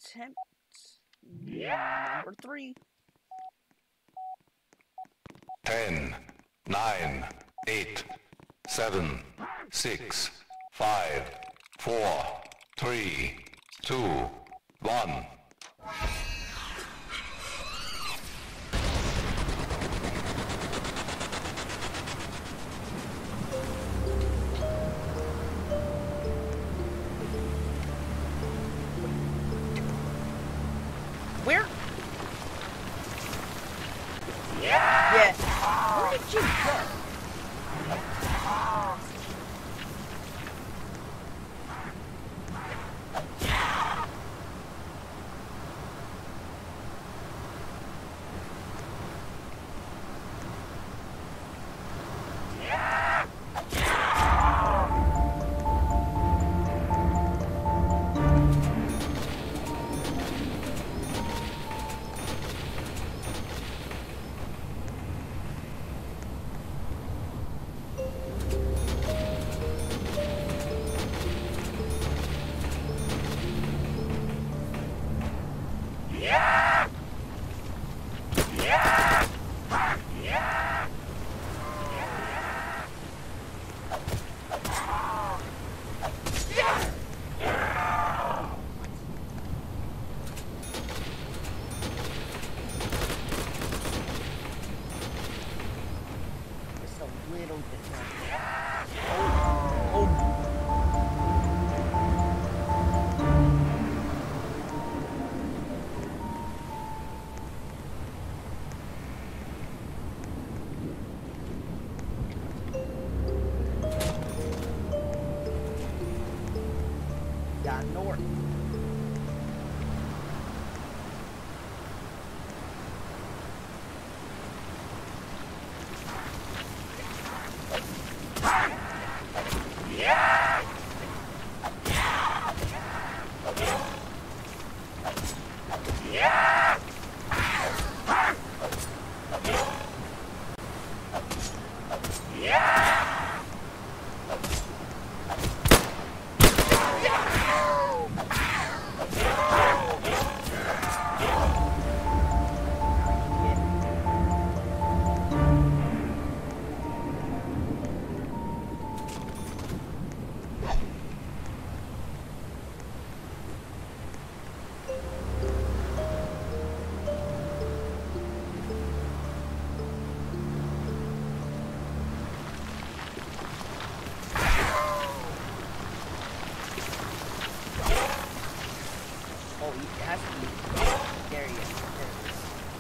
attempt number 3. 10, 9, 8, 7, 6, 5, 4, 3, 2, 1. Where? Yeah. Where did you go? Little bit more. Yeah, north. Oh, it has to be. There he is. There it is.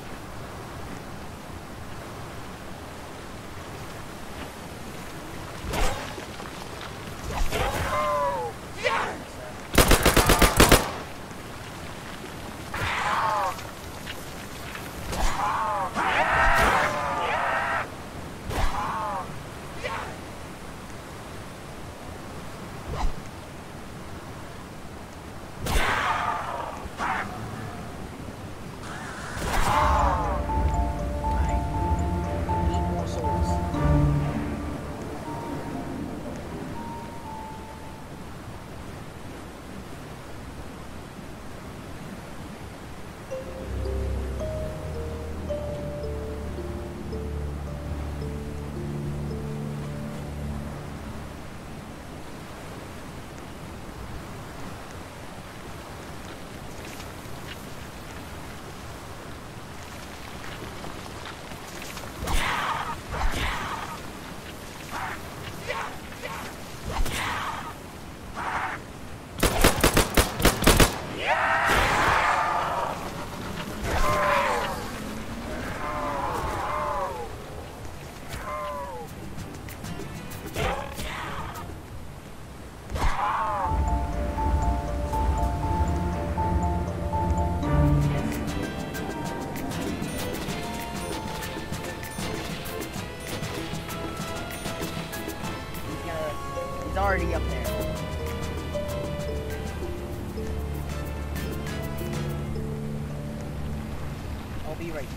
Already up there. I'll be right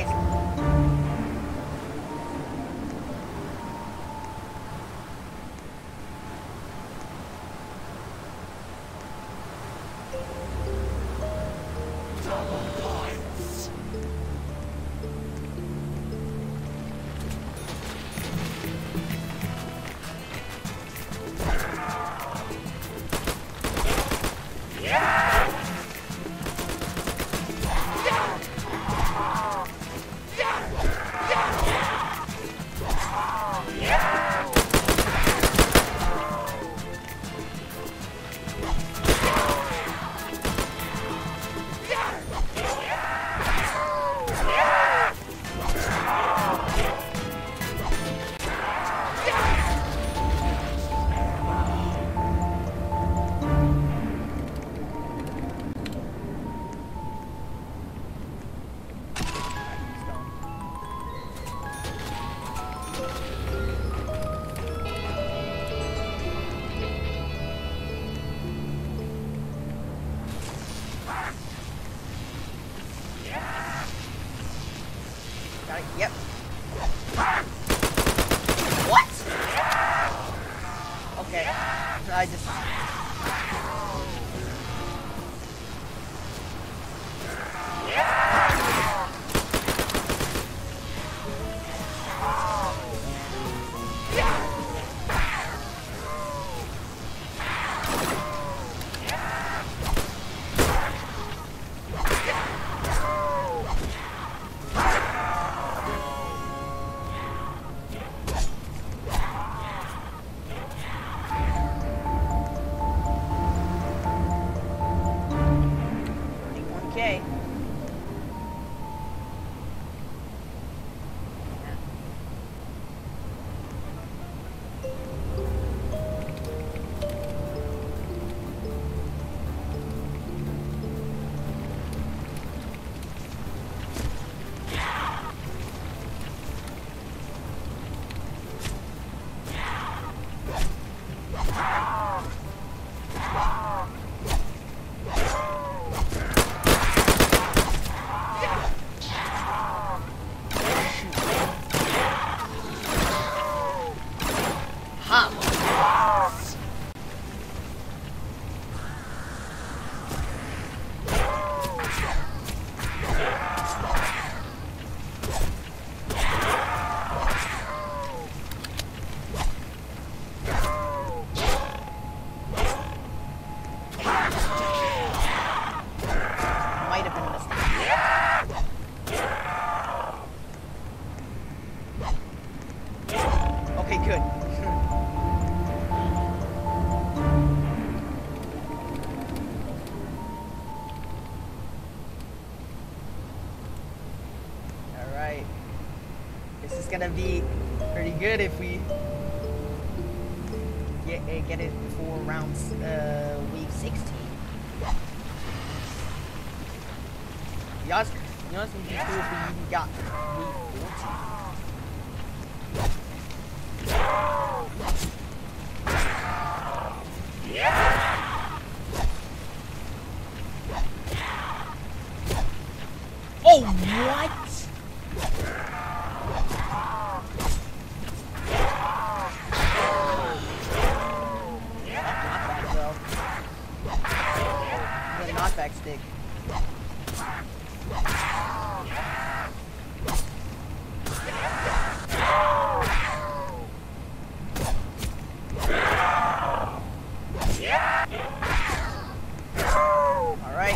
guys. Got it. Yep. What? Okay. I just... Okay. Might have been a mistake. Okay, good. Alright. This is gonna be pretty good if we get it before rounds wave 16. Yes, you know, we can do if we even got wave 14. Oh, what? Knockback, though. The knockback stick. All right.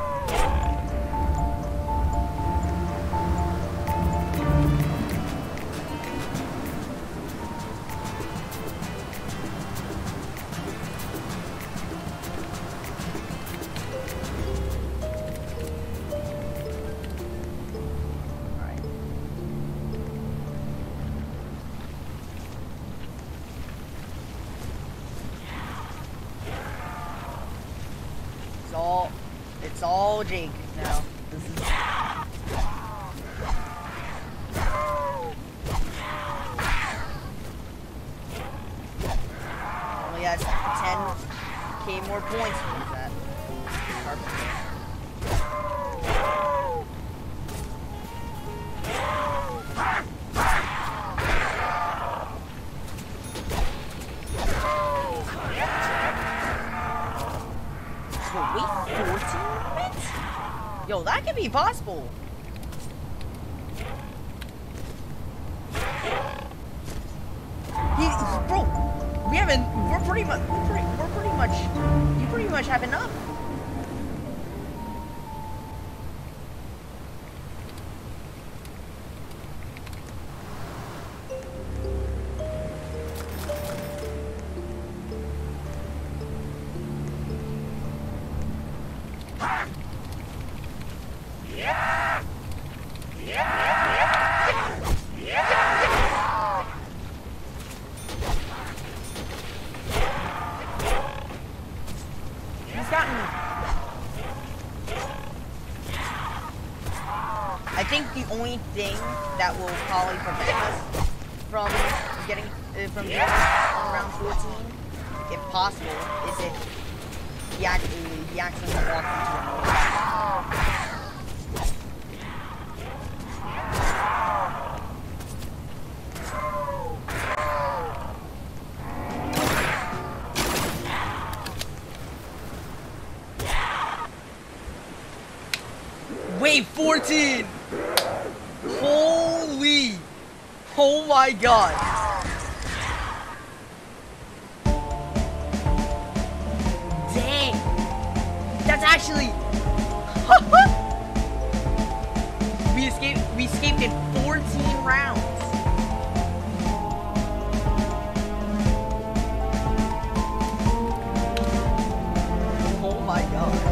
It's all Jake now. This is... Only has 10k more points from that. could be possible. Bro, we haven't. We're pretty much. You pretty much have enough. I think the only thing that will probably prevent us from getting from doing on round 14, if possible, is if he accidentally walks into a Wave 14! Holy! Oh my god! Dang! That's actually... we escaped in 14 rounds! Oh my god.